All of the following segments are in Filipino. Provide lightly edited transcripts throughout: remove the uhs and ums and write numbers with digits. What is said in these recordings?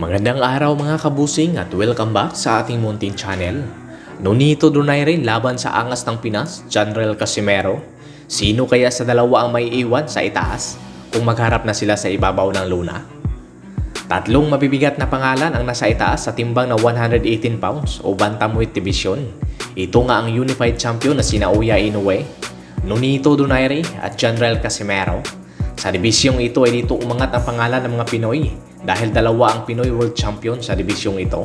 Magandang araw mga kabusing at welcome back sa ating munting channel. Ganito Donaire laban sa angas ng Pinas, General Casimero. Sino kaya sa dalawa ang may iwan sa itaas kung magharap na sila sa ibabaw ng luna? Tatlong mabibigat na pangalan ang nasa itaas sa timbang na 118 pounds o bantamweight division. Ito nga ang unified champion na sina Uya Inoue, Ganito Donaire at General Casimero. Sa dibisyong ito ay dito umangat ang pangalan ng mga Pinoy dahil dalawa ang Pinoy World Champion sa dibisyong ito.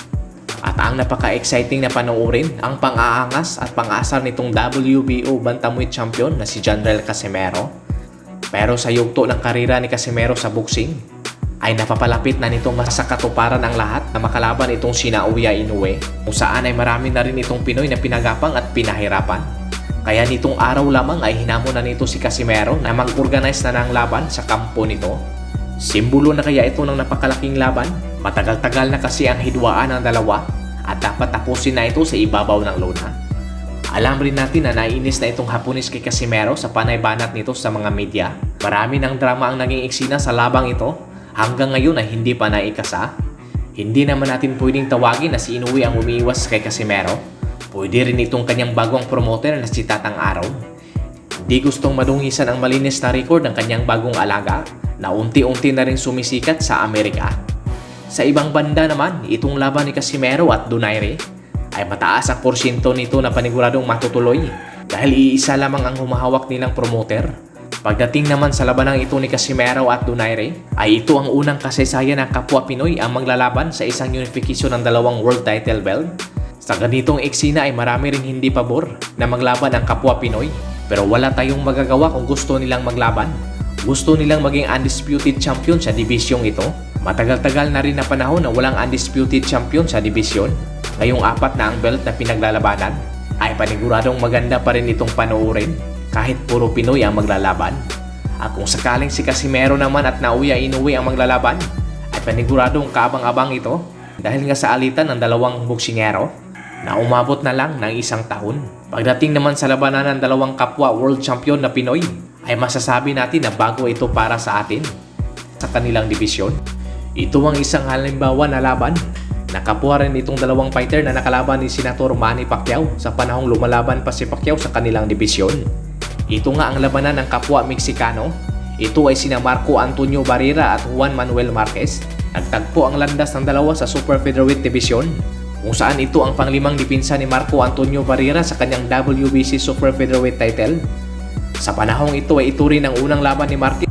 At ang napaka-exciting na panoorin ang pang-aangas at pang-asar nitong WBO Bantamweight Champion na si General Casimero. Pero sa yugto ng karera ni Casimero sa boxing, ay napapalapit na nitong masakatuparan ang lahat na makalaban itong sina Uya Inoue, kung saan ay marami na rin itong Pinoy na pinagapang at pinahirapan. Kaya nitong araw lamang ay hinamon na nito si Casimero na mag-organize na ng laban sa kampo nito. Simbolo na kaya ito ng napakalaking laban? Matagal-tagal na kasi ang hidwaan ng dalawa at dapat tapusin na ito sa ibabaw ng lona. Alam rin natin na naiinis na itong Hapones kay Casimero sa panaybanat nito sa mga media. Marami ng drama ang naging eksena sa labang ito hanggang ngayon ay hindi pa naikasa. Hindi naman natin pwedeng tawagin na si Inoue ang umiiwas kay Casimero. Pwede rin itong kanyang bagong promoter na si Tatang Araw. Hindi gustong madungisan ang malinis na record ng kanyang bagong alaga na unti-unti na rin sumisikat sa Amerika. Sa ibang banda naman, itong laban ni Casimero at Donaire ay mataas ang porsyento nito na paniguradong matutuloy dahil iisa lamang ang humahawak nilang promoter. Pagdating naman sa labanang ito ni Casimero at Donaire, ay ito ang unang kasaysayan ng kapwa Pinoy ang maglalaban sa isang unification ng dalawang world title belt. Sa ganitong eksena ay marami ring hindi pabor na maglaban ang kapwa Pinoy, pero wala tayong magagawa kung gusto nilang maglaban. Gusto nilang maging undisputed champion sa dibisyong ito. Matagal-tagal na rin na panahon na walang undisputed champion sa dibisyon. Ngayong apat na ang belt na pinaglalabanan ay paniguradong maganda pa rin itong panoorin kahit puro Pinoy ang maglalaban. At kung sakaling si Casimero naman at Uya Inoue ang maglalaban, ay paniguradong kaabang-abang ito dahil nga sa alitan ng dalawang boksingero na umabot na lang ng isang taon. Pagdating naman sa labanan ng dalawang kapwa world champion na Pinoy, ay masasabi natin na bago ito para sa atin sa kanilang dibisyon. Ito ang isang halimbawa na laban na kapwa rin itong dalawang fighter na nakalaban ni Senator Manny Pacquiao sa panahong lumalaban pa si Pacquiao sa kanilang dibisyon. Ito nga ang labanan ng kapwa Meksikano. Ito ay sina Marco Antonio Barrera at Juan Manuel Marquez. Nagtagpo ang landas ng dalawa sa Super Featherweight Division, kung saan ito ang panglimang dipinsa ni Marco Antonio Barrera sa kanyang WBC Super Featherweight title. Sa panahong ito ay ito rin ang unang laban ni Marquez.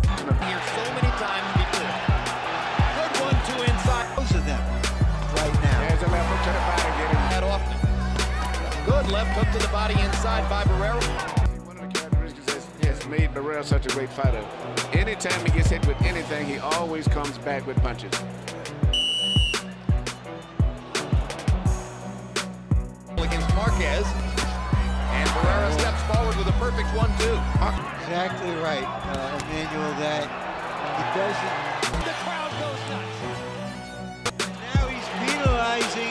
Barrera such a great fighter. Anytime he gets hit with anything, he always comes back with punches. Against Marquez, and Barrera steps forward with a perfect 1-2. Exactly right, Emmanuel, that he doesn't. The crowd goes nuts. Now he's penalizing.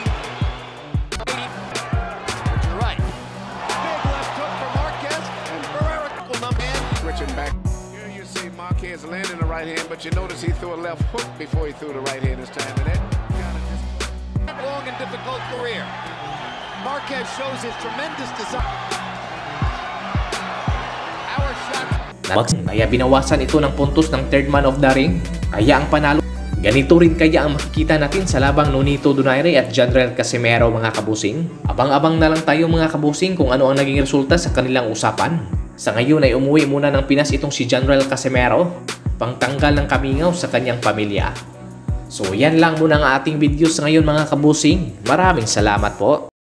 You're right. Big left hook for Marquez, and Barrera will numb in. Switching back. Here you see Marquez landing the right hand, but you notice he threw a left hook before he threw the right hand this time. And that Long and difficult career. Marquez shows his tremendous desire. Our shot. Kaya binawasan ito ng puntos ng third man of the ring. Kaya ang panalo. Ganito rin kaya ang makikita natin sa labang Ganito Donaire at General Casimero mga kabusing. Abang-abang na lang tayo mga kabusing kung ano ang naging resulta sa kanilang usapan. Sa ngayon ay umuwi muna ng Pinas itong si General Casimero pangtanggal ng kamingaw sa kanyang pamilya. So yan lang muna ang ating videos ngayon mga kabusing. Maraming salamat po.